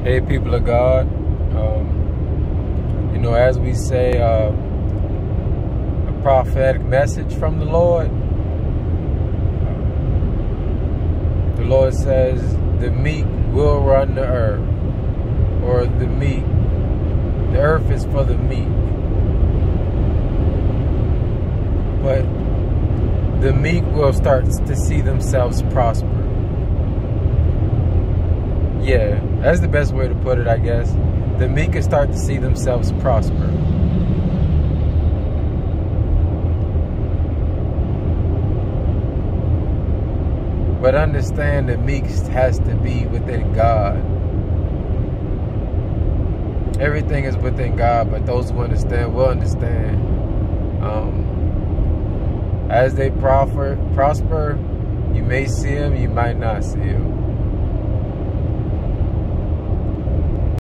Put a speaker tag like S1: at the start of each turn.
S1: Hey, people of God, you know, as we say, a prophetic message from the Lord. The Lord says the meek will run the earth, or the earth is for the meek. But the meek will start to see themselves prosper. Yeah, that's the best way to put it, I guess. The meek can start to see themselves prosper. But understand the meek has to be within God. Everything is within God, but those who understand will understand. As they prosper, you may see them, you might not see them.